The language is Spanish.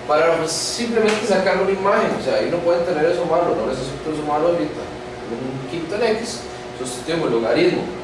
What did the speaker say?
para pues, simplemente sacar una imagen. O sea, ahí no pueden tener eso malo, no les acepto eso malo ahorita. Un quinto en X, sustituimos el logaritmo